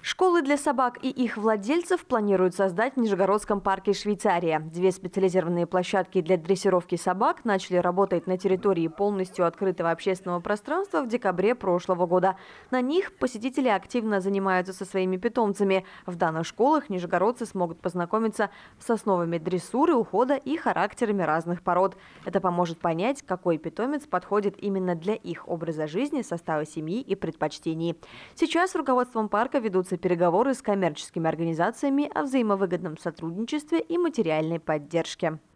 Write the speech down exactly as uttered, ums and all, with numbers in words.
Школы для собак и их владельцев планируют создать в Нижегородском парке Швейцария. Две специализированные площадки для дрессировки собак начали работать на территории полностью открытого общественного пространства в декабре прошлого года. На них посетители активно занимаются со своими питомцами. В данных школах нижегородцы смогут познакомиться с основами дрессуры, ухода и характерами разных пород. Это поможет понять, какой питомец подходит именно для их образа жизни, состава семьи и предпочтений. Сейчас руководством парка ведутся переговоры с коммерческими организациями о взаимовыгодном сотрудничестве и материальной поддержке.